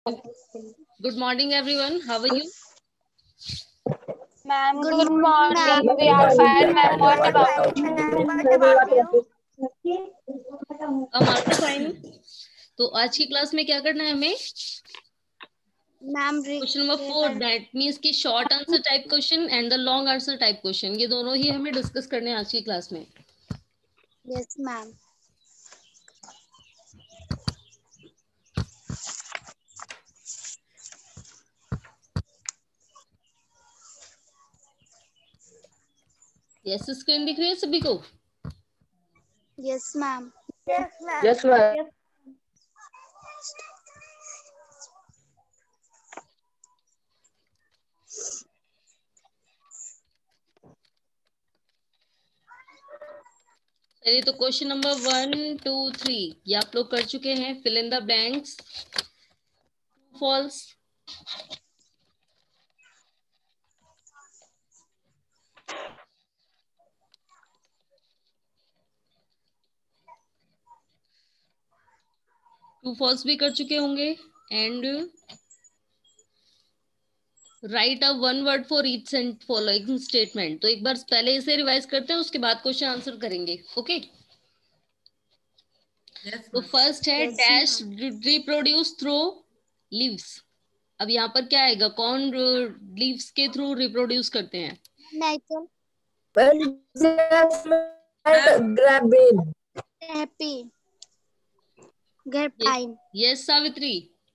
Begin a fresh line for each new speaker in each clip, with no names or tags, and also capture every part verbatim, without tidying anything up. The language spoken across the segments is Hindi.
Good morning, everyone. How are you?
Ma'am,
Good
good morning.
morning.
We are fine, ma'am. What about you?
What about you?
हम आल्सो फाइन. तो आज की क्लास में क्या करना है हमें?
Ma'am
question number four, that means की short answer type question and the long answer type question, ये दोनों ही हमें डिस्कस करने हैं आज की क्लास में.
Yes ma'am.
यस, स्क्रीन दिख रही है सभी को?
Yes ma'am.
Yes, ma'am.
Yes, ma'am.
चलिए, तो question number one two three ये आप लोग कर चुके हैं. Fill in the blanks. False. True false भी कर चुके होंगे. And write a one word for each following statement. तो एक बार पहले इसे रिवाइज करते हैं, उसके बाद क्वेश्चन आंसर करेंगे. ओके. तो फर्स्ट है डैश रिप्रोड्यूस थ्रू लीव्स. अब यहाँ पर क्या आएगा? कौन लीव्स के थ्रू रिप्रोड्यूस करते हैं?
नाइटल.
Grabbing.
Happy. Grapevine.
Yes Savitri.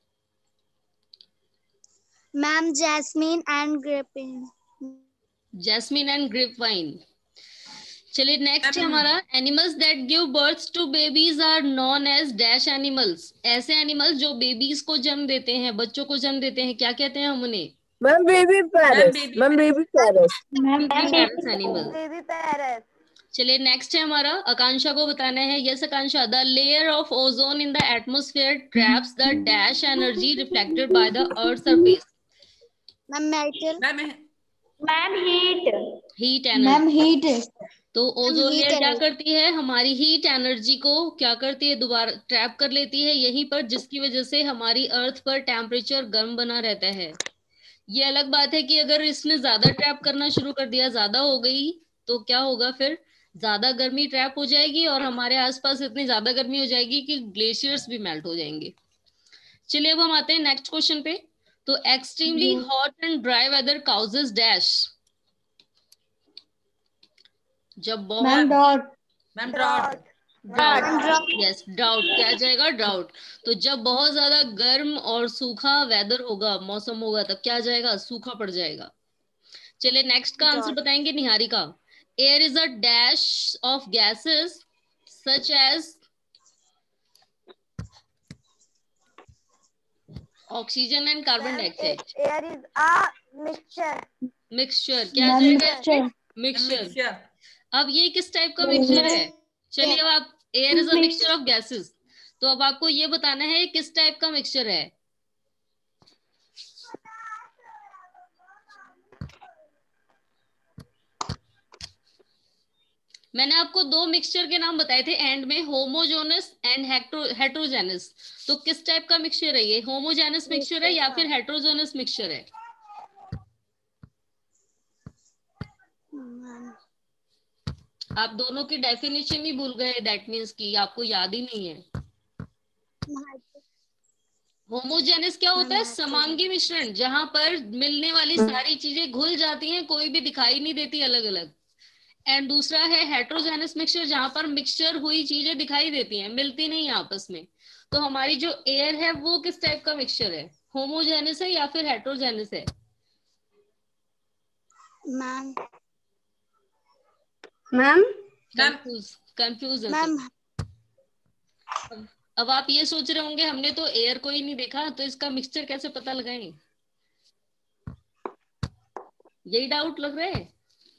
Ma'am jasmine and grapevine.
Jasmine and grapevine. चलिए, नेक्स्ट है हमारा animals that give birth to babies are known as dash animals. ऐसे एनिमल्स जो बेबीज को जन्म देते हैं, बच्चों को जन्म देते हैं, क्या कहते हैं हम उन्हें?
Ma'am, baby parrots. Ma'am, baby parrots.
Parrots animal.
Baby parrot.
चलिए, नेक्स्ट है हमारा आकांक्षा को बताना है. Yes Akanksha, the layer of ozone in the atmosphere traps the dash energy reflected by the earth surface.
Ma'am metal.
Ma'am, heat.
Heat energy.
Heat.
तो ओजोन
heat
लेयर क्या
energy.
करती है? हमारी हीट एनर्जी को क्या करती है? दोबारा ट्रैप कर लेती है यहीं पर, जिसकी वजह से हमारी अर्थ पर टेम्परेचर गर्म बना रहता है. ये अलग बात है कि अगर इसने ज्यादा ट्रैप करना शुरू कर दिया, ज्यादा हो गई, तो क्या होगा फिर? ज्यादा गर्मी ट्रैप हो जाएगी और हमारे आसपास इतनी ज्यादा गर्मी हो जाएगी कि ग्लेशियर्स भी मेल्ट हो जाएंगे. चलिए, अब हम आते हैं नेक्स्ट क्वेश्चन पे. तो extremely hot and dry weather causes dash. जब बहुत
dot.
Drought.
Drought. Yes, drought. क्या आ जाएगा? ड्राउट. तो जब बहुत ज्यादा गर्म और सूखा वेदर होगा, मौसम होगा, तब क्या आ जाएगा? सूखा पड़ जाएगा. चलिए, नेक्स्ट का आंसर बताएंगे Niharika. Air is a dash of gases such as oxygen and carbon dioxide.
Air is a mixture.
Mixture. क्या आ जाएगा? मिक्सचर. अब ये किस टाइप का मिक्सचर है? चलिए, अब आप air is a mixture of gases, तो अब आपको ये बताना है किस टाइप का मिक्सचर है. मैंने आपको दो मिक्सचर के नाम बताए थे एंड में, होमोजेनस एंड हेट्रोजेनस. तो किस टाइप का मिक्सचर है ये? होमोजेनस मिक्सचर है या फिर हेट्रोजेनस मिक्सचर है? आप दोनों की डेफिनेशन ही भूल गए, दैट मीन्स कि आपको याद ही नहीं है. होमोजेनस क्या होता है? समांगी मिश्रण, जहां पर मिलने वाली सारी चीजें घुल जाती हैं, कोई भी दिखाई नहीं देती अलग अलग. एंड दूसरा है हेट्रोजेनस मिक्सचर, जहां पर मिक्सचर हुई चीजें दिखाई देती हैं, मिलती नहीं है आपस में. तो हमारी जो एयर है वो किस टाइप का मिक्सचर है? होमोजेनस है या फिर हेट्रोजेनस है?
मैम.
Ma'am.
कंफ्यूज कंफ्यूज है
मैम.
सब. अब आप ये सोच रहे होंगे हमने तो एयर को ही नहीं देखा, तो इसका मिक्सचर कैसे पता लगाएं? यही डाउट लग रहा है.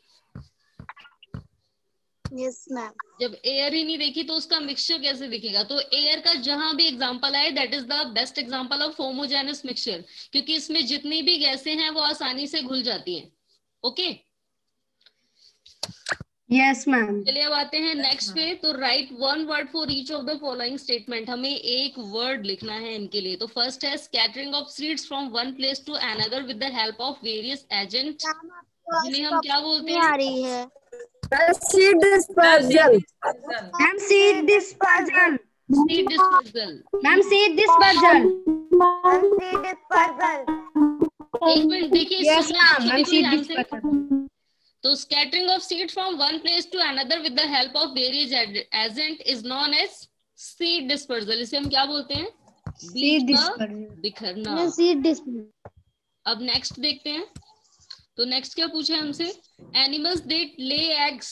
Yes ma'am.
जब एयर ही नहीं देखी तो उसका मिक्सचर कैसे दिखेगा? तो एयर का जहां भी एग्जांपल आए, that is the best example of homogeneous mixture, क्योंकि इसमें जितनी भी गैसें हैं वो आसानी से घुल जाती हैं. ओके.
Yes ma'am.
चलिए अब आते हैं नेक्स्ट पे। तो write one word for each of the following statement. हमें एक वर्ड लिखना है इनके लिए। तो फर्स्ट है scattering of seeds from one place to another with the help of various agent, जिन्हें हम क्या बोलते
नहीं
हैं?
आ रही है।
Seed dispersal.
Ma'am seed dispersal.
Seed dispersal.
Ma'am seed dispersal.
Seed dispersal.
एक मिनट देखिए,
यस
सुनना
मैम।
सभी
मैम
को
सीड
ध्यान से।
डिस्पर्जल।
तो scattering of seed from one place to another with the help of various agent is known as seed dispersal. इसे हम क्या बोलते हैं? बीज
सीड
का
डिस्पर्जल।
बिखरना।
Seed dispersal.
अब नेक्स्ट देखते हैं। तो नेक्स्ट क्या पूछे हमसे? एनिमल्स दैट ले एग्स।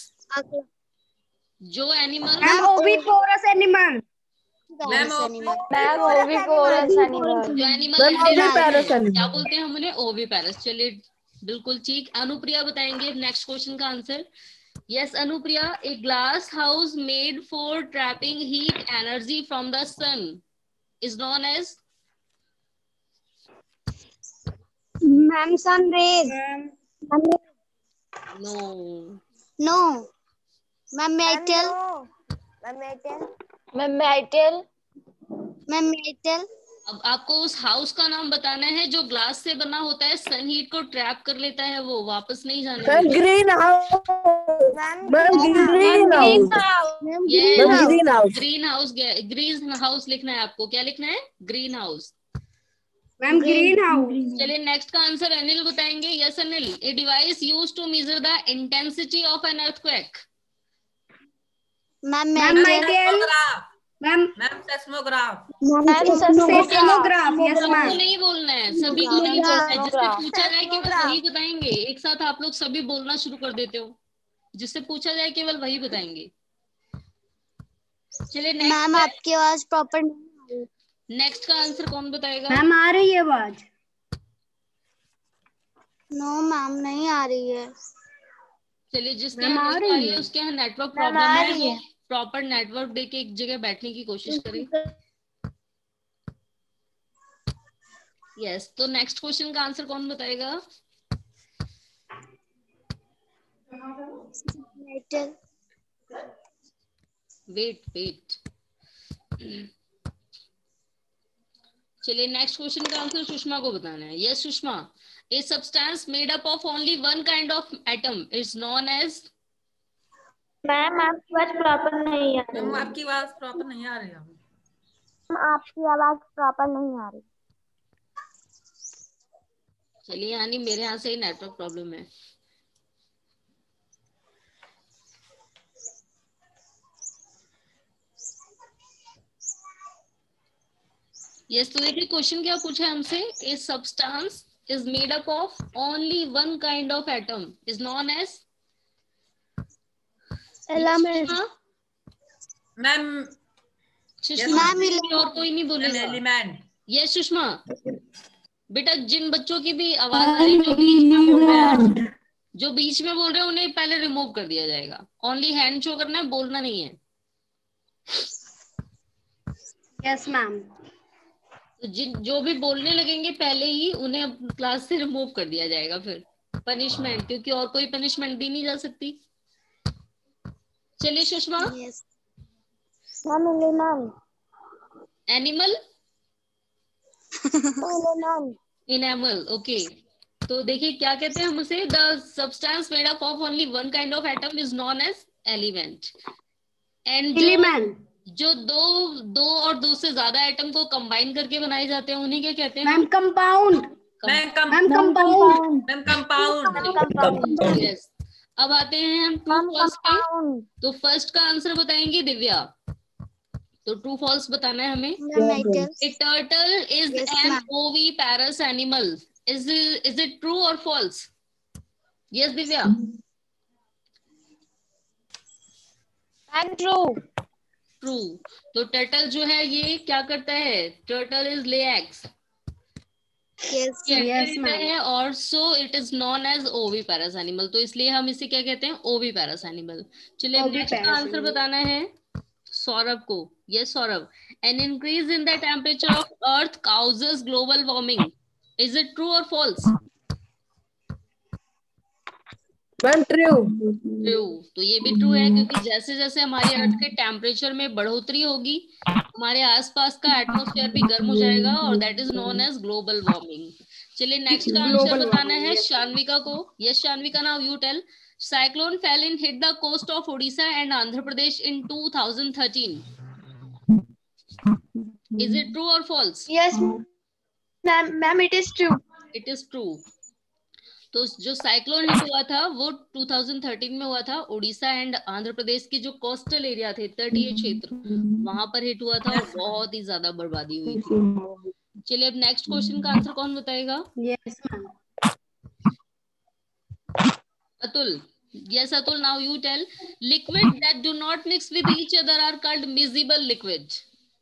जो animal
ma'am oviparous animal.
Ma'am,
oviparous animal.
जो एनिमल
Ma'am,
अंडे देते हैं,
oviparous animal.
क्या बोलते हैं हम उन्हें? ओविपेरस। चलिए बिल्कुल ठीक। अनुप्रिया बताएंगे नेक्स्ट क्वेश्चन का answer. Yes Anupriya, a glass house made for trapping heat energy from the sun is known as?
Ma'am sun rays.
No.
No ma'am metal.
no. Ma'am, metal.
Ma'am metal. Ma'am metal.
अब आपको उस हाउस का नाम बताना है जो ग्लास से बना होता है, सन हीट को ट्रैप कर लेता है, वो वापस नहीं जाने
Ma'am,
देता।
greenhouse.
Ma'am,
Ma'am, greenhouse.
ये
Ma'am, greenhouse.
Green house. Green house लिखना है आपको। क्या लिखना है? Green house.
Ma'am green house.
चलिए नेक्स्ट का आंसर अनिल बताएंगे। Yes Anil, a device used to measure the intensity of an earthquake.
Ma'am
ma'am Michael. Ma'am
ma'am seismograph.
Seismograph. Yes
सबको
मैम।
नहीं बोलना है, सभी को नहीं बोलना है। जिससे पूछा जाए केवल वही बताएंगे। एक साथ आप लोग सभी बोलना शुरू कर देते हो। जिससे पूछा जाए केवल वही बताएंगे। चलिए
मैम
नेक्स्ट
आपकी आवाज प्रॉपर नहीं आ रही।
नेक्स्ट का आंसर कौन बताएगा?
मैम आ रही है आवाज।
नो मैम नहीं आ रही है।
चलिए जिसके
मैम,
यहाँ
आ
नहीं
रही
आ रही है
है।
उसके यहाँ नेटवर्क
मैम,
प्रॉब्लम
आ
है,
रही
वो
है।
प्रॉपर नेटवर्क देके एक जगह बैठने की कोशिश करें। यस, तो नेक्स्ट क्वेश्चन का आंसर कौन बताएगा?
मेटल।
वेट वेट चलिए नेक्स्ट क्वेश्चन का आंसर सुषमा को बताना है। Yes Sushma, a substance made up of only one kind of atom is known as?
Ma'am आपकी आवाज प्रॉपर नहीं आ रही।
मैम आपकी आवाज प्रॉपर नहीं आ रही है।
आपकी आवाज प्रॉपर नहीं आ रही।
चलिए यानी मेरे यहाँ से ही नेटवर्क प्रॉब्लम है। यस, तो देखिए क्वेश्चन क्या पूछा है हमसे। A substance is made up of only one kind of atom is known as?
Element.
Ma'am
Sushma,
ma'am
और कोई नहीं बोलेगा।
एलिमेंट।
यस सुषमा, बेटा जिन बच्चों की भी आवाज आ रही है जो बीच में बोल रहे हैं, जो बीच में बोल रहे हैं उन्हें पहले रिमूव कर दिया जाएगा। ओनली हैंड शो करना है, बोलना नहीं है।
Yes ma'am.
तो जिन जो भी बोलने लगेंगे पहले ही उन्हें क्लास से रिमूव कर दिया जाएगा फिर पनिशमेंट, क्योंकि और कोई पनिशमेंट दी नहीं जा सकती। चलिए Sushma.
Yes
ma'am element.
Animal,
element.
Enamel. Okay, तो देखिए क्या कहते हैं हम उसे। The substance made up of only one kind of atom is known as element. And जो
एलिमेंट।
जो दो दो और दो से ज्यादा एटम को कंबाइन करके बनाए जाते हैं उन्हें क्या कहते हैं?
Ma'am compound.
Ma'am come
ma'am compound.
Ma'am compound.
Compound.
Yes, अब आते हैं हम ट्रू फॉल्स पे। तो फर्स्ट का आंसर बताएंगे दिव्या। तो ट्रू फॉल्स बताना है हमें।
Metal.
A turtle is
Yes,
an
ma'am.
Oviparous animal. Is is it true और false? Yes Divya.
And true.
True. तो टर्टल जो है ये क्या करता है? Turtle is lay eggs.
Yes
Yes, ma'am.
है और so it is known as oviparous animal. तो इसलिए हम इसे क्या कहते हैं? Oviparous animal. चलिए नेक्स्ट का
Oviparous
आंसर
animal.
बताना है सौरभ को। Yes Saurabh, an increase in the temperature of earth causes global warming. Is it true और फॉल्स?
Ma'am true.
ट्रू, तो ये भी ट्रू है क्योंकि जैसे जैसे हमारी अर्थ के टेम्परेचर में बढ़ोतरी होगी हमारे आसपास का एटमॉस्फेयर भी गर्म हो जाएगा और that is known as global warming. चलिए नेक्स्ट का आंसर बताना है शान्विका को। Yes Shanvika, now you tell. Cyclone Phailin in hit the coast of Odisha and Andhra Pradesh in two thousand thirteen. Is it true और false?
Yes, ma'am. Ma'am, it is true.
It is true. तो जो साइक्लोन हिट हुआ था वो टू थाउजेंड थर्टीन में हुआ था। उड़ीसा एंड आंध्र प्रदेश के जो कोस्टल एरिया थे, तटीय क्षेत्र, वहां पर हिट हुआ था और बहुत ही ज्यादा बर्बादी हुई थी। चलिए अब नेक्स्ट क्वेश्चन का आंसर कौन बताएगा?
Yes, ma'am.
Atul. Yes, Atul, now you tell. Liquid that do not mix with each other are called miscible liquid.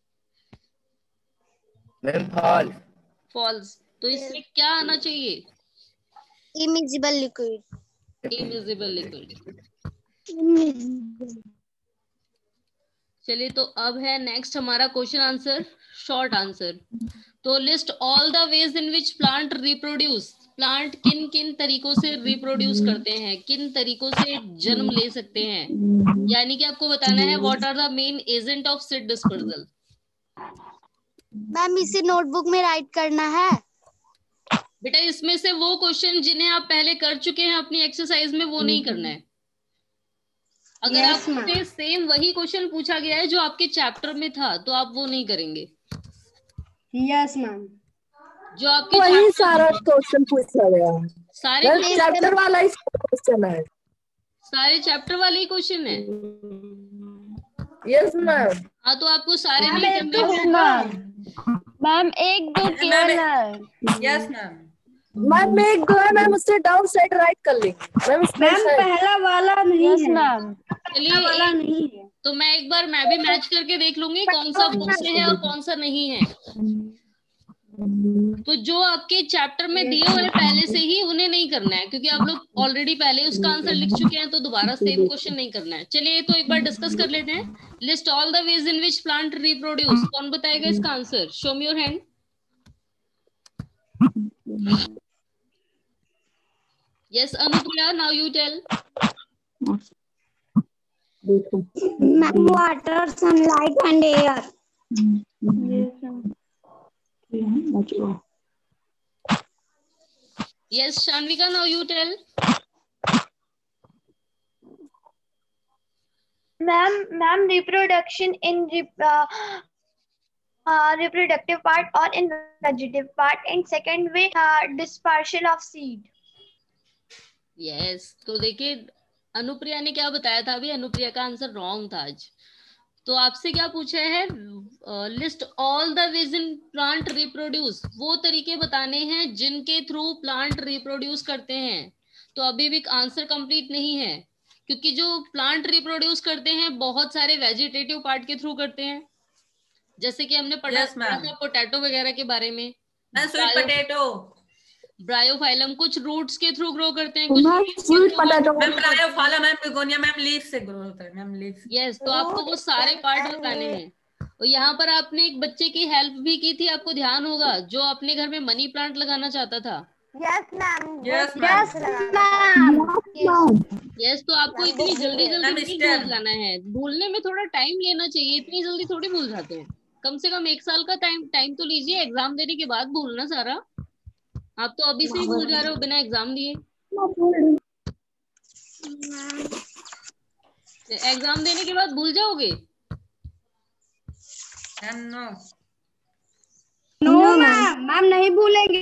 Ma'am false.
False. तो इसमें क्या आना चाहिए?
Immiscible liquid.
Immiscible liquid. चलिए तो अब है नेक्स्ट हमारा क्वेश्चन आंसर, शॉर्ट आंसर। तो list all the ways in which plant reproduce. Plant किन किन तरीकों से रिप्रोड्यूस करते हैं, किन तरीकों से जन्म ले सकते हैं, यानी कि आपको बताना है what are the main agent of seed dispersal.
Ma'am इसे नोटबुक में राइट करना है।
बेटा इसमें से वो क्वेश्चन जिन्हें आप पहले कर चुके हैं अपनी एक्सरसाइज में वो नहीं करना है। अगर
Yes,
आपसे सेम वही क्वेश्चन पूछा गया है जो आपके चैप्टर में था तो आप वो नहीं करेंगे।
Yes, ma'am.
जो आपके
वही
chapter-
सारा क्वेश्चन पूछा गया है।
सारे
मैम चैप्टर वाला ही क्वेश्चन है।
सारे चैप्टर वाले ही क्वेश्चन है।
Yes ma'am.
हाँ तो आपको सारे नहीं करने हैं।
मैम एक दो केवल है।
Yes ma'am.
मैम एक दो है मैम, उससे डाउन साइड राइट कर लेंगे मैम।
मैम पहला वाला नहीं है।
मैम
चलिए
वाला
एक-
नहीं है।
तो मैं एक बार मैं भी मैच करके देख लूंगी कौन सा बुक से है और कौन सा नहीं है। तो जो आपके चैप्टर में दिए हुए पहले से ही उन्हें नहीं करना है क्योंकि आप लोग ऑलरेडी पहले उसका आंसर लिख चुके हैं, तो दोबारा सेम क्वेश्चन नहीं करना है। चलिए तो एक बार डिस्कस कर लेते हैं। List all the ways in which plant reproduce. कौन बताएगा इसका answer? Show me your hand. Yes Anupriya, now you tell.
Ma'am water, sunlight and air.
Yes Shanvika, now you tell.
Ma'am, ma'am, reproduction in rep- uh, uh, reproductive part or in vegetative part, and second way, uh, dispersal of seed.
Yes तो देखिए अनुप्रिया ने क्या बताया था अभी। अनुप्रिया का आंसर रॉन्ग था आज। तो आपसे क्या पूछा है? List all the ways in plant reproduce. वो तरीके बताने हैं जिनके थ्रू प्लांट रिप्रोड्यूस करते हैं। तो अभी भी आंसर कंप्लीट नहीं है क्योंकि जो प्लांट रिप्रोड्यूस करते हैं बहुत सारे वेजिटेटिव पार्ट के थ्रू करते हैं, जैसे कि हमने पढ़ा
Yes, ma'am.
था पोटैटो वगैरह के बारे में।
Sweet potato.
ब्रायोफाइलम कुछ रूट्स के थ्रू ग्रो करते हैं, कुछ
मैम
leaves के
sweet
through grow
potato.
Ma'am bryophyllum ma'am begonia ma'am leaf से ग्रो होता है मैम, लीफ।
यस तो आपको वो सारे पार्ट बताने हैं। और यहाँ पर आपने एक बच्चे की हेल्प भी की थी, आपको ध्यान होगा, जो अपने घर में मनी प्लांट लगाना चाहता था।
Yes, ma'am.
Yes,
Yes,
ma'am.
ma'am.
Yes तो आपको इतनी जल्दी जल्दी
Ma'am,
नहीं
step.
भूल जाना है। भूलने में थोड़ा टाइम लेना चाहिए, इतनी जल्दी थोड़ी भूल जाते हैं। कम से कम एक साल का टाइम टाइम तो लीजिए, एग्जाम देने के बाद भूलना सारा। आप तो अभी से ही भूल जा रहे हो बिना एग्जाम दिए। एग्जाम देने के बाद भूल जाओगे?
Ma'am no.
No ma'am, ma'am नहीं भूलेंगे।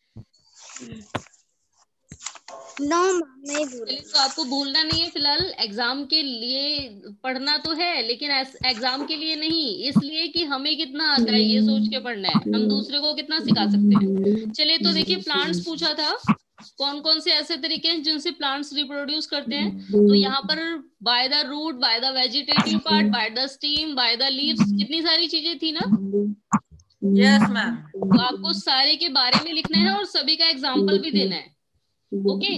नो मैम नहीं भूल।
चलिए तो आपको भूलना नहीं है फिलहाल। एग्जाम के लिए पढ़ना तो है लेकिन एग्जाम के लिए नहीं, इसलिए कि हमें कितना आता है ये सोच के पढ़ना है, हम दूसरे को कितना सिखा सकते हैं। चलिए तो देखिए प्लांट्स पूछा था, कौन कौन से ऐसे तरीके हैं जिनसे प्लांट्स रिप्रोड्यूस करते हैं। तो यहाँ पर by the root, by the vegetative part, by the stem, by the leaves, कितनी सारी चीजें थी ना।
Yes ma'am.
तो आपको सारे के बारे में लिखना है और सभी का एग्जाम्पल भी देना है। ओके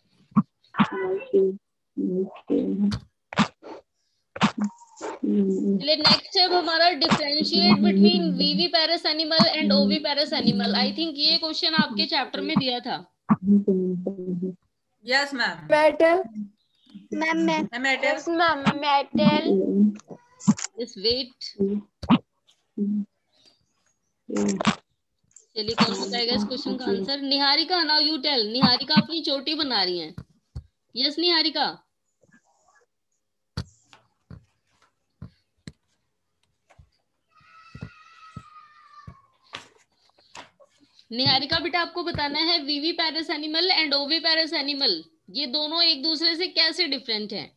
चलिए नेक्स्ट है हमारा differentiate between viviparous animal and oviparous animal. I think ये क्वेश्चन आपके चैप्टर में दिया था।
Yes, ma'am.
Metal.
मैम मैं
Ma'am, metal.
Yes, ma'am. Metal.
Yes, wait. चलिए कौन बताएगा इस क्वेश्चन का answer? Niharika, now you tell. Niharika अपनी चोटी बना रही हैं। यस निहारिका। निहारिका बेटा आपको बताना है वीवी पैरस animal and oviparous animal ये दोनों एक दूसरे से कैसे डिफरेंट हैं।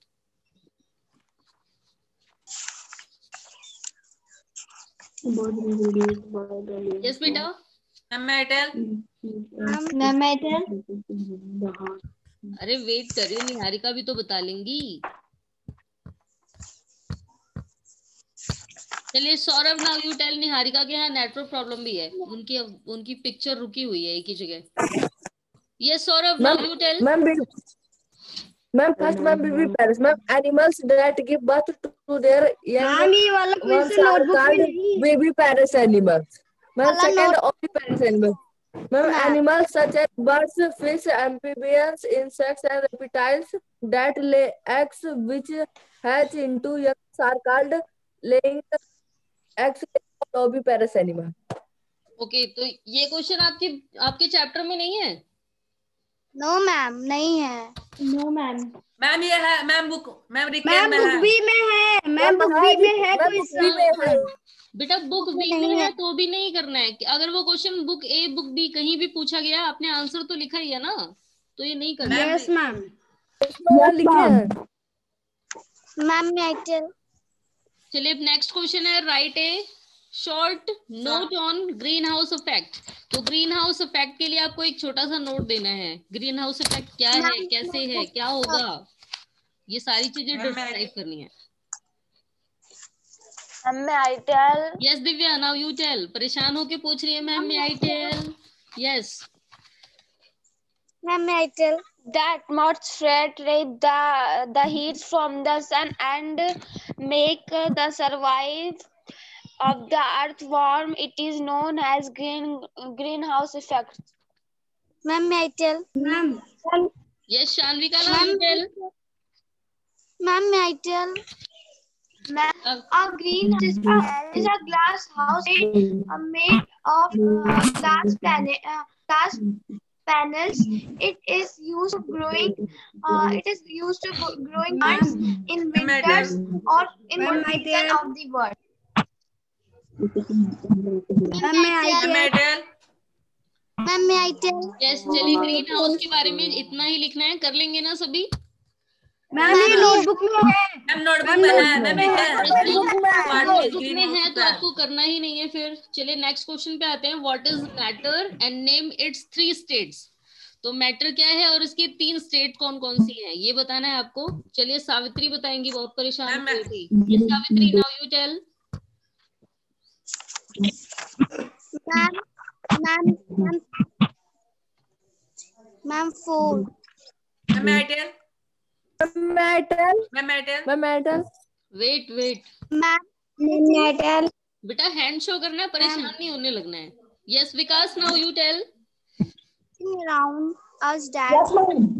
यस बेटा।
Ma'am, metal.
Ma'am, metal.
अरे वेट करिए, निहारिका भी तो बता लेंगी। चलिए Saurabh, now you tell. Niharika के यहाँ नेटवर्क प्रॉब्लम भी है, उनकी उनकी पिक्चर रुकी हुई है एक ही जगह। Yes Saurabh, now you tell.
Ma'am ma'am first ma'am viviparous ma'am animals that give birth to their
ma'am ये वाला क्वेश्चन नोटबुक में नहीं।
Viviparous animals. Ma'am second oviparous animal. Ma'am animals such as birds, fish, amphibians, insects and reptiles that lay eggs which hatch into young are called laying eggs oviparous animal.
Okay तो ये क्वेश्चन आपके आपके चैप्टर में नहीं है?
नो मैम नहीं है।
No, ma'am.
मैम ये है ma'am book ma'am recall
ma'am
में
बुक
है।
बी में है। मैम बुक बी में है क्वेश्चन।
बेटा बुक बी में है तो भी नहीं करना है। अगर वो question book A book B कहीं भी पूछा गया, आपने आंसर तो लिखा ही है ना, तो ये नहीं करना है।
Yes ma'am.
लिखे हैं
मैम मैं टेल।
चलिए नेक्स्ट क्वेश्चन है, write a short note on green house effect. तो ग्रीन हाउस इफेक्ट के लिए आपको एक छोटा सा नोट देना है। ग्रीन हाउस इफेक्ट क्या है, कैसे है, क्या होगा, ये सारी चीजें डिस्क्राइब करनी है।
Ma'am, may I tell?
Yes Divya, now you tell. परेशान होके पूछ रही है ma'am, may I tell. Yes
ma'am मैं tell.
That atmospheric trap the the heat from the sun and make the survive of the earth warm. It is known as green greenhouse effect.
Ma'am मैं tell.
Ma'am
yes Shanvika, now you tell.
Ma'am मैं tell.
Ma'am, a greenhouse is a, is a glass house made, uh, made of uh, glass planet uh, glass panels. It is used to growing. Uh, it is used to go- growing plants in winters or in
Ma'am,
the
I
region
tell.
of the world.
Ma'am may I
ma'am metal.
Ma'am मैं टेल।
यस चलिए ग्रीन हाउस के बारे में इतना ही लिखना है, कर लेंगे ना सभी?
मैम ये नोटबुक में है।
मैम नोटबुक में है। मैम ये है।
नोटबुक में है तो आपको करना ही नहीं है फिर। चलिए नेक्स्ट क्वेश्चन पे आते हैं। What is matter and name its three states. तो मैटर क्या है और इसकी तीन स्टेट कौन कौन सी हैं, ये बताना है आपको। चलिए सावित्री बताएंगी, बहुत परेशान हो रही थी। ये Savitri, now you tell.
Ma'am ma'am ma'am ma'am four.
Ma'am metal.
Metal
ma'am metal.
Ma'am metal.
Wait wait
ma'am मैं टेल।
बेटा हैंड शो करना है, परेशान नहीं होने लगना है। Yes Vikas, now you tell.
Around us that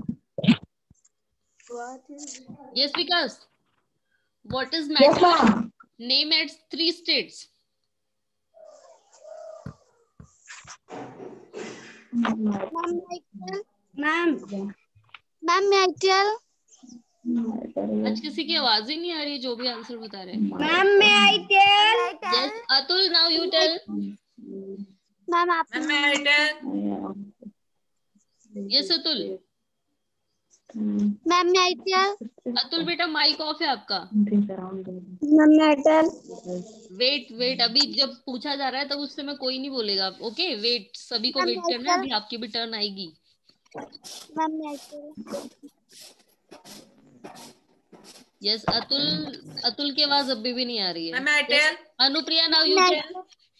yes Vikas, what is matter, name its three states.
Ma'am मैं टेल।
मैम
मैम मैं टेल।
आज किसी की आवाज ही नहीं आ रही है जो भी आंसर बता रहे हैं।
Ma'am may I tell.
Yes Atul, now you tell.
Ma'am आप।
Ma'am metal.
Yes Atul.
Ma'am मैं टेल।
अतुल बेटा माइक ऑफ है आपका।
मैम मैं टेल।
वेट वेट, अभी जब पूछा जा रहा है तब उस समय कोई नहीं बोलेगा। ओके वेट, सभी को वेट करना है, अभी आपकी भी टर्न आएगी।
मैम मैं टेल।
यस अतुल, अतुल की आवाज अभी भी नहीं आ रही है।
Ma'am metal.
Anupriya, now you tell.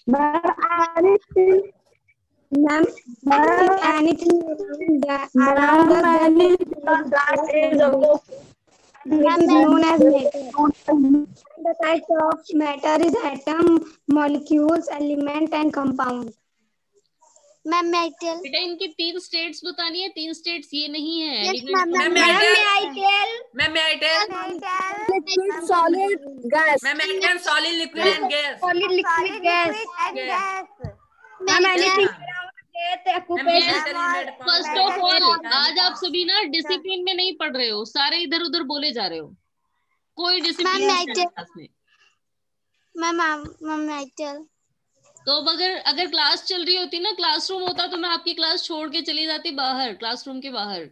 Ma'am anything around us that is known as matter. The types of matter is atom, molecules, element and compound. Ma'am मैं टेल
बेटा इनकी तीन स्टेट्स बतानी है, तीन स्टेट्स ये नहीं है।
Yes,
element
ma'am,
ma'am
ma'am,
मैं
ma'am,
I
may I tell?
Ma'am may I I tell
Liquid, solid, gas.
मैम I can solid, liquid and gas.
Solid, liquid, gas.
Gas.
Ma'am,
Yes,
anything
ma'am.
around that
ma'am
occupies
ये metal is made from
first
gas.
Of all आज आप सभी ना डिसिप्लिन में नहीं पढ़ रहे हो, सारे इधर उधर बोले जा रहे हो, कोई डिसिप्लिन
Ma'am,
नहीं
I
है
tell.
क्लास में।
Ma'am, ma'am, ma'am, may I tell?
तो अब अगर अगर क्लास चल रही होती ना, क्लासरूम होता तो मैं आपकी क्लास छोड़ के चली जाती बाहर, क्लासरूम के बाहर।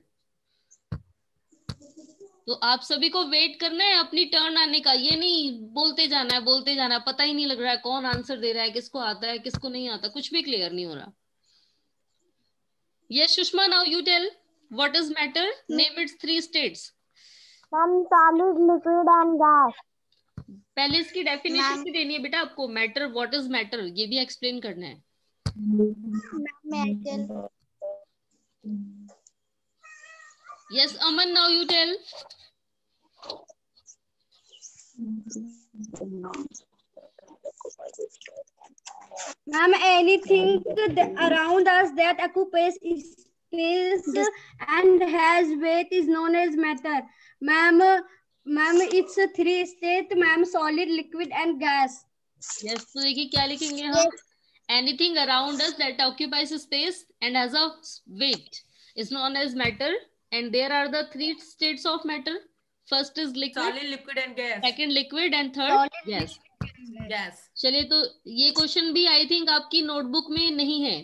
तो आप सभी को वेट करना है अपनी टर्न आने का, ये नहीं बोलते जाना है बोलते जाना है, पता ही नहीं लग रहा है कौन आंसर दे रहा है, किसको आता है किसको नहीं आता, कुछ भी क्लियर नहीं हो रहा। Yes Sushma, now you tell what is matter, name its three states.
Ma'am, solid, liquid, and gas.
पहले इसकी डेफिनेशन भी देनी है बेटा आपको, मैटर व्हाट इज मैटर, ये भी एक्सप्लेन करना है।
Ma'am, may I tell?
Yes Aman, now you tell.
Ma'am, anything that around us that occupies space and has weight is known as matter. Ma'am, ma'am, it's a three state. Ma'am, solid, liquid, and gas.
Yes तो देखिए क्या लिखेंगे हम, anything around us that occupies space and has a weight is known as matter, and there are the three states of matter. First is liquid,
Solid, liquid and gas.
Second liquid and third gas.
Gas.
चलिए तो ये क्वेश्चन भी आई थिंक आपकी नोटबुक में नहीं है,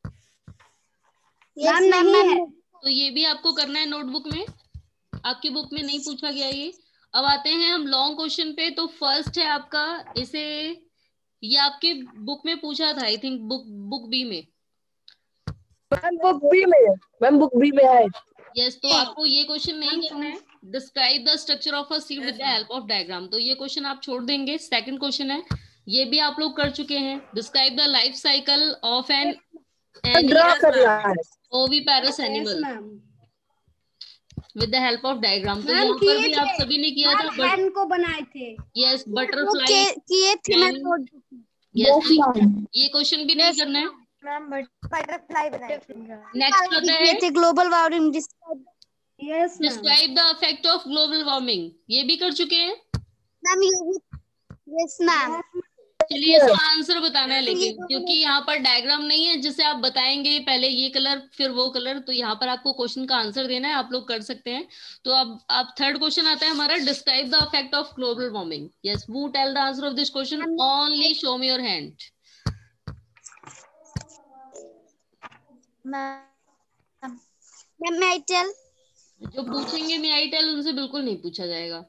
Yes, ma'am, ma'am.
तो ये भी आपको करना है नोटबुक में, आपकी बुक में नहीं पूछा गया ये। अब आते हैं हम लॉन्ग क्वेश्चन पे। तो फर्स्ट है आपका, इसे ये आपके बुक में पूछा था I think, book book B में।
मैम बुक बी में, मैम बुक बी में है।
यस तो आपको ये क्वेश्चन नहीं करना है, describe the structure of a seed with the help of diagram, तो ये क्वेश्चन आप छोड़ देंगे। सेकंड क्वेश्चन है, ये भी आप लोग कर चुके हैं, describe the life cycle of an
draw करना है।
Oviparous
Yes,
animal
ma'am.
With the help of diagram. तो
Ma'am,
यहाँ पर
किए
भी
थे।
आप सभी ने किया था,
Ma'am,
बट
hen को बनाए थे।
यस
वो
बटरफ्लाई,
के- किए थे मैं
Hen-
नोटबुक में।
यस ये क्वेश्चन भी नहीं करना है।
मैम बटरफ्लाई बनाए थे।
नेक्स्ट आता है,
किए थे global warming describe. Yes, ma'am.
Describe the effect of global warming, ये भी कर चुके हैं।
Ma'am, ये भी yes, ma'am.
चलिए इसका आंसर बताना है, लेकिन क्योंकि यहाँ पर डायग्राम नहीं है जिसे आप बताएंगे पहले ये कलर फिर वो कलर, तो यहाँ पर आपको क्वेश्चन का आंसर देना है, आप लोग कर सकते हैं। तो अब अब थर्ड क्वेश्चन आता है हमारा, describe the effect of global warming. Yes who tell the answer of this question, only show me your hand.
Ma'am, may I tell?
जो पूछेंगे मे आई टेल, उनसे बिल्कुल नहीं पूछा जाएगा।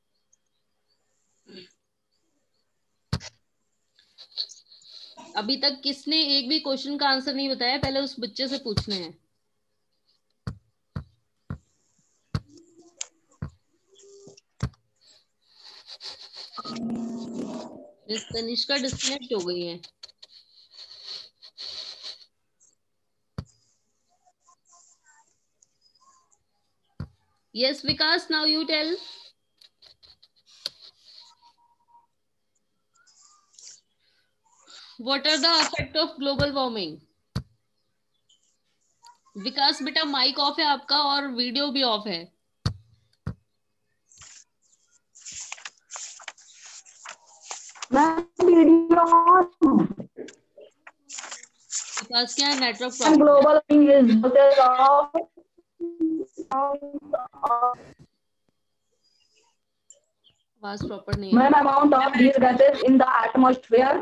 अभी तक किसने एक भी क्वेश्चन का आंसर नहीं बताया, पहले उस बच्चे से पूछने हैं। इस तनिष्का डिस्कनेक्ट हो गई है। Yes Vikas, now you tell. What are the effect of global warming? Vikas बेटा माइक ऑफ है आपका और वीडियो भी ऑफ है। विकास क्या नेटवर्क प्रॉब्लम?
ग्लोबल
आवाज प्रॉपर नहीं है।
Ma'am amount of these gases in the atmosphere.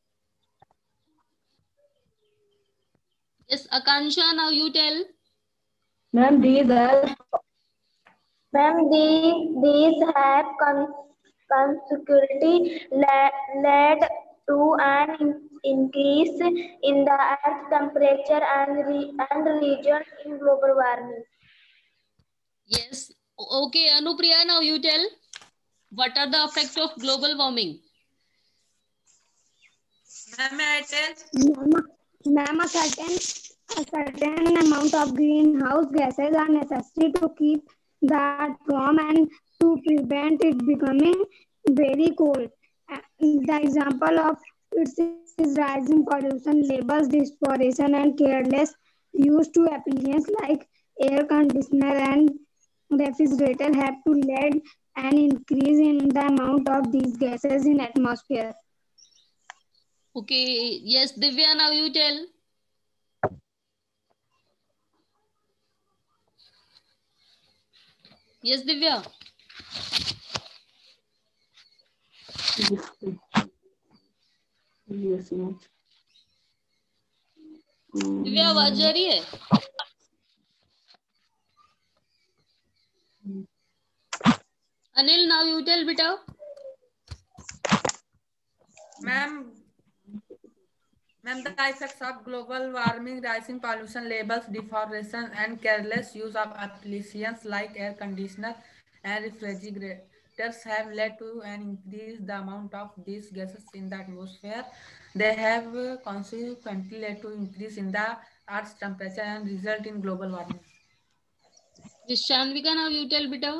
Yes, Akansha, now you tell.
Ma'am, these have
Ma'am, these these have con consequently led, led to an in- increase in the Earth's temperature and re and region in global warming.
Yes. Okay, Anupriya, now you tell. What are the effects of global warming?
Ma'am, may I tell?
Ma'am, a certain a certain amount of greenhouse gases are necessary to keep the earth warm and to prevent it becoming very cold. Uh, The example of its
is rising pollution levels, deforestation, and careless use to appliances like air conditioner and refrigerator have to lead an increase in the amount of these gases in atmosphere.
Okay, yes, Divya, now you tell. Yes, Divya.
Yes, yes.
Divya आवाज जा रही है? अनिल, now you tell, बेटा.
Ma'am, ma'am, the effects of global warming, rising pollution levels, deforestation, and careless use of appliances like air conditioner and refrigerators have led to an increase the amount of these gases in the atmosphere. They have consequently led to increase in the Earth's temperature and result in global warming.
Yes, Shanvika, now you tell, बेटा.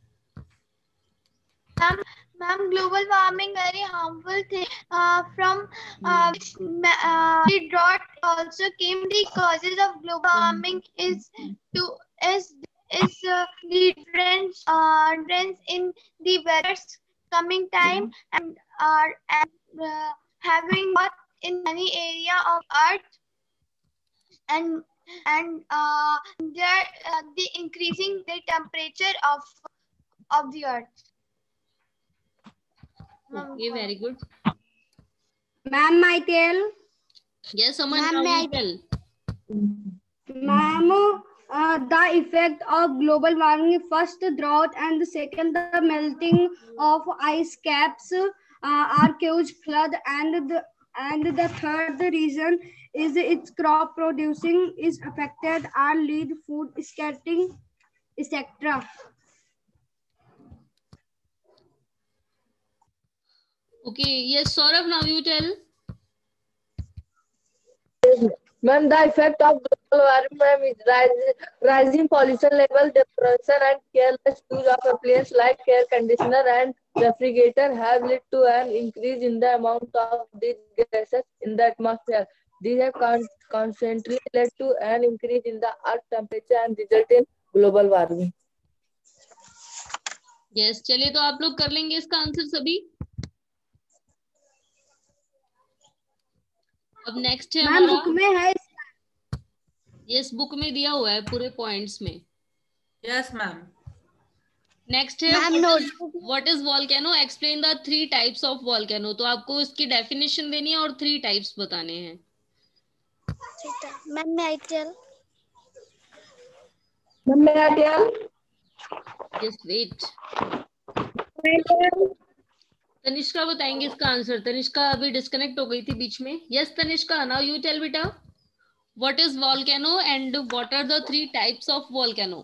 Ma'am, ma'am, global warming very harmful thing. Uh, from uh, which uh, the drought also came. The causes of global warming is to is is uh, the trends uh, trends in the weather's coming time and are and uh, having what in many area of earth and and uh, there uh, the increasing the temperature of of the earth.
Okay, very good.
Ma'am, I tell.
Yes, Aman,
Ma'am,
now
may
you tell.
Ma'am, uh, the effect of global warming, first drought and the second the melting of ice caps uh, are caused flood, and the and the third reason is its crop producing is affected or lead food scarcity, et cetera.
Okay, yes, Saurabh, now you tell.
Ma'am, the effect of global warming, ma'am, is rise, rising pollution level, deforestation, and careless use of appliances like air conditioner and refrigerator have led to an increase in the amount of these gases in the atmosphere. These have con constantly led to an increase in the earth temperature and result in global warming.
Yes, चलिए तो आप लोग कर लेंगे इसका आंसर सभी. अब नेक्स्ट है हमारा.
बुक में है.
यस, बुक में दिया हुआ है पूरे पॉइंट्स में.
Yes ma'am.
नेक्स्ट है what is volcano. Explain the three types of volcano. तो आपको इसकी डेफिनेशन देनी है और थ्री टाइप्स बताने हैं.
मैम, मैं टेल.
मैम, मैं टेल.
Yes, wait. तनिष्का बताएंगे इसका आंसर. तनिष्का अभी डिस्कनेक्ट हो गई थी बीच में. Yes Tanishka, now you tell बेटा. What is volcano and what are the three types of volcano.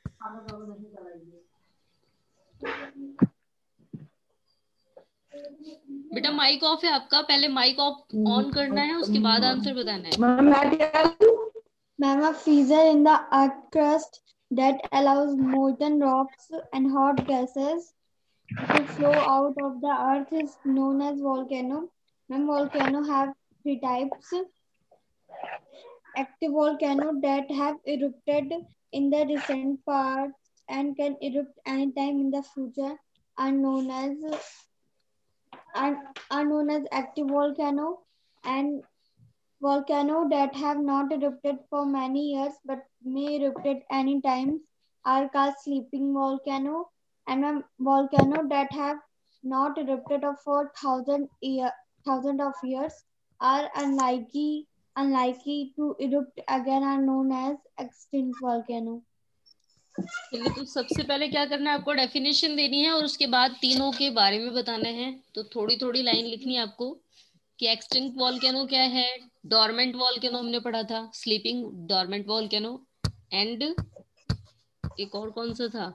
बेटा माइक ऑफ है आपका. पहले माइक ऑफ ऑन करना है, उसके बाद आंसर बताना है.
Ma'am, a fissure in the earth crust that allows molten rocks and hot gases to flow out of the earth is known as volcano. Ma'am, volcano have three types. Active volcano that have erupted in the recent past and can erupt anytime in the future are known as are, are known as active volcano, and volcano that have not erupted for many years but may erupt at any time are called sleeping volcano, and a volcano that have not erupted for thousand year thousand of years are unlikely unlikely to erupt again are known as extinct volcano.
चलिए तो सबसे पहले क्या करना है, आपको डेफिनेशन देनी है और उसके बाद तीनों के बारे में बताना है. तो थोड़ी थोड़ी लाइन लिखनी है आपको कि एक्सटिंक्ट वॉल्केनो क्या है, डोरमेंट वॉल्केनो हमने पढ़ा था, स्लीपिंग डोरमेंट वॉल्केनो, एंड एक और कौन सा था.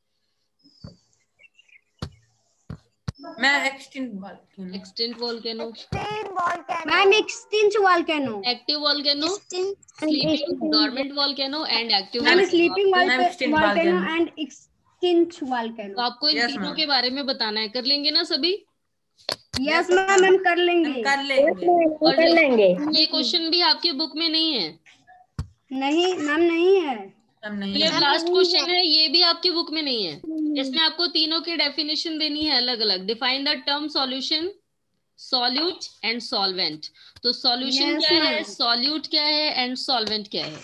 मैं extinct volcano.
Extinct volcano.
Ma'am, extinct volcano,
active volcano, sleeping dormant volcano and active.
Ma'am sleeping volcano and extinct volcano.
तो आपको इन तीनों के बारे में बताना है. कर लेंगे ना सभी.
यस मैम, हम कर लेंगे।
कर लेंगे
और
कर लेंगे।
ये क्वेश्चन भी आपकी बुक में नहीं है।
नहीं मैम, नहीं है।
हम नहीं
ये लास्ट क्वेश्चन है, ये भी आपकी बुक में नहीं है। इसमें आपको तीनों की डेफिनेशन देनी है अलग अलग। Define the term solution, solute and solvent. तो सॉल्यूशन
Yes,
क्या है,
ma'am.
सॉल्यूट क्या है एंड सॉल्वेंट क्या है?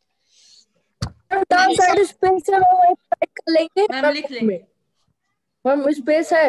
डाउन साइड स्पेस है, वो टाइप कर लेंगे
मैम, लिख लेंगे।
मैम स्पेस है।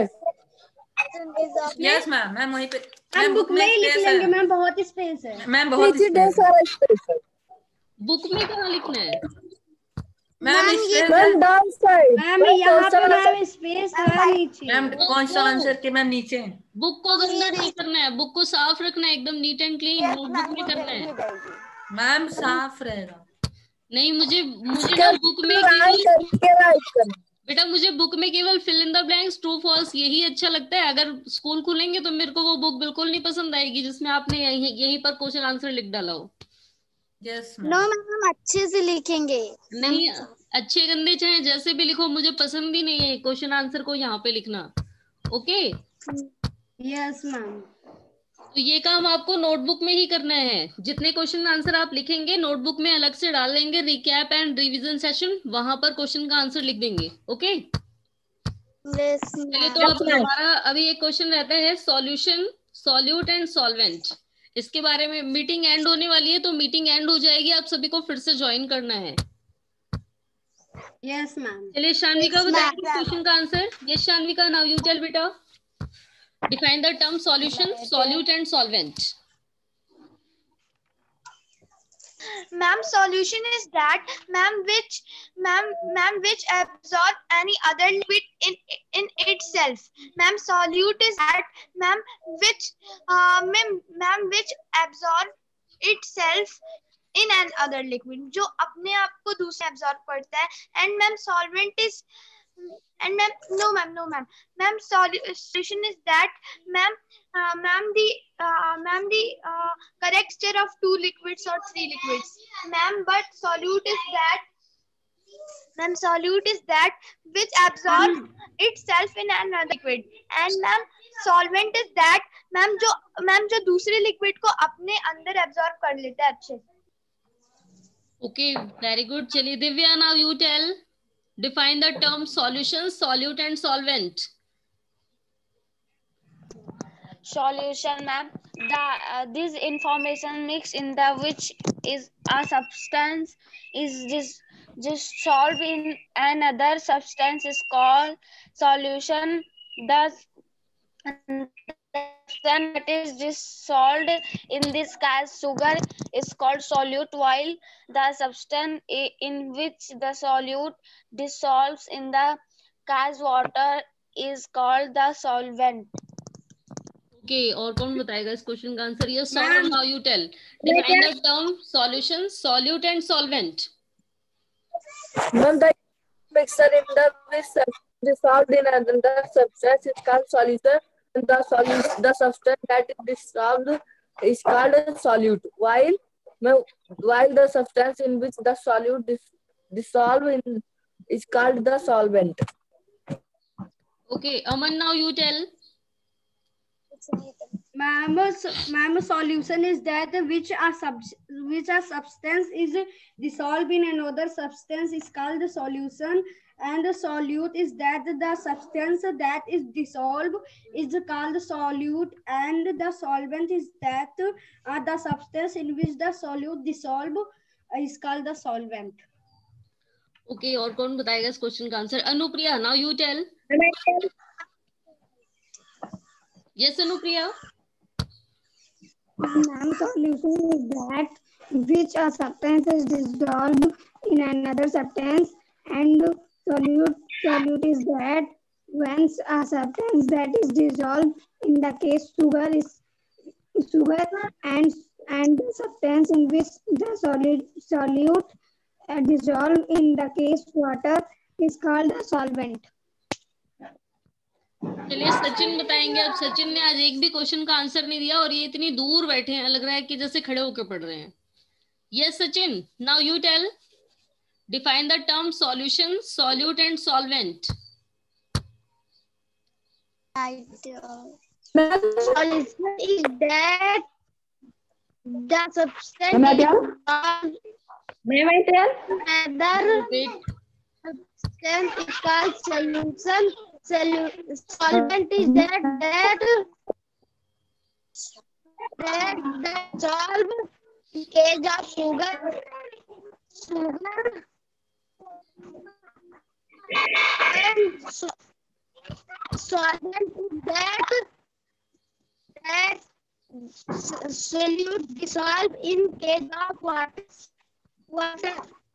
यस मैम, मैम वहीं पे
हम बुक में ही लिख
space
लेंगे
है।
मैम, बहुत स्पेस है।
मैम बहुत
नीचे ढेर
space है।
सारा स्पेस है।
बुक में कहाँ लिखना है?
मैम space है।
मैम डाउन साइड
मैम यहाँ पे मैम स्पेस है नीचे।
मैम कौन सा आंसर के मैम नीचे?
बुक को गंदा नहीं करना है, बुक को साफ रखना है, एकदम नीट एंड क्लीन नोटबुक में करना है।
मैम साफ रहेगा।
नहीं, मुझे मुझे ना बुक में
राइट
केवल
करके राइट करना।
बेटा मुझे बुक में केवल fill in the blanks, true false यही अच्छा लगता है। अगर स्कूल खुलेंगे तो मेरे को वो बुक बिल्कुल नहीं पसंद आएगी जिसमें आपने यहीं यहीं पर क्वेश्चन आंसर लिख डाला हो।
यस
नो मैम, हम अच्छे से लिखेंगे।
नहीं, अच्छे गंदे चाहे जैसे भी लिखो, मुझे पसंद ही नहीं है क्वेश्चन आंसर को यहाँ पे लिखना। Okay,
yes ma'am.
तो ये काम आपको नोटबुक में ही करना है। जितने क्वेश्चन आंसर आप लिखेंगे नोटबुक में अलग से डाल लेंगे, रिकैप एंड रिवीजन सेशन, वहां पर क्वेश्चन का आंसर लिख देंगे। ओके चलिए, तो अब हमारा अभी एक क्वेश्चन रहता है सॉल्यूशन, सॉल्यूट एंड सॉल्वेंट। इसके बारे में मीटिंग एंड होने वाली है, तो मीटिंग एंड हो जाएगी, आप सभी को फिर से ज्वाइन करना है।
Yes ma'am.
चलिए शान्विका बताएगी क्वेश्चन का answer. Yes Shanvika, now you tell बेटा। Define the term solution, solute and solvent.
Ma'am, solution is that, ma'am, which, ma'am, ma'am, which absorb any other liquid in in itself. Ma'am, solute is that, ma'am, which, uh, ma'am, ma'am, which absorb itself in an other liquid. जो अपने आप को दूसरे absorb करता है. And ma'am, solvent is And ma'am, no ma'am, no ma'am. Ma'am, solution is that, ma'am, uh, ma'am, the, uh, ma'am, the uh, corrector of two liquids or three liquids. Ma'am, but solute is that, ma'am, solute is that which absorbs itself in another liquid. And ma'am, solvent is that, ma'am, जो ma'am जो दूसरे liquid को अपने अंदर absorb कर लेता है अच्छे से।
Okay, very good. चलिए Divya, now you tell. Define the term solution, solute and solvent.
Solution, ma'am. The uh, this information mix in the which is a substance is this dissolved in another substance is called solution. Thus, that is dissolved in this case sugar is called solute, while the substance in which the solute dissolves in the case water is called the solvent.
Okay, और कौन बताएगा इस क्वेश्चन का आंसर? ये solve, now you tell. Define the term solution, solute and solvent.
Ma'am, the mixture in the which dissolved in another substance is called solution. The solute, the substance that is dissolved is called a solute, while while the substance in which the solute dis, dissolve in is called the solvent.
Okay, Aman, now you tell.
Ma'am, ma'am, solution is that which a sub which a substance is dissolved in another substance is called the solution, and the solute is that the substance that is dissolved is called the solute, and the solvent is that uh, the substance in which the solute dissolved is called the solvent.
Okay, और कौन बताएगा इस क्वेश्चन का answer? Anupriya, now you tell. Yes, Anupriya.
Ma'am, solution is that which a substance is dissolved in another substance, and solute solute is that when a substance that is dissolved, in the case sugar is sugar, and and the substance in which the solid solute uh, dissolved, in the case water, is called a solvent.
चलिए सचिन बताएंगे। अब सचिन ने आज एक भी क्वेश्चन का आंसर नहीं दिया और ये इतनी दूर बैठे हैं, लग रहा है कि जैसे खड़े होकर पढ़ रहे हैं। Yes Sachin, now you tell. Define the term solution, solute and solvent.
solution is that the substance
May I
is
tell?
dissolved.
May I tell?
Another substance is called solution. Solu solvent is that that that that solve in case of sugar. Sugar and so, solvent is that that solute dissolve in case of water. water.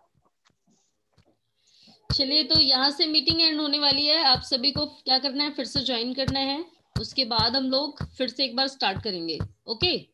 चलिए, तो यहाँ से मीटिंग एंड होने वाली है। आप सभी को क्या करना है, फिर से ज्वाइन करना है, उसके बाद हम लोग फिर से एक बार स्टार्ट करेंगे। ओके।